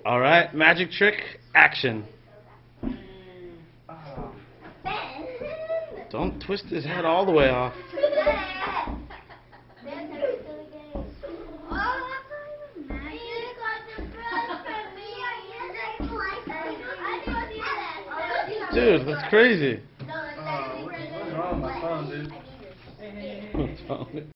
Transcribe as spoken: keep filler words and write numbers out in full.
All right, magic trick, action. Don't twist his head all the way off. Dude, that's crazy. Uh, what's wrong with my phone, dude? What's wrong with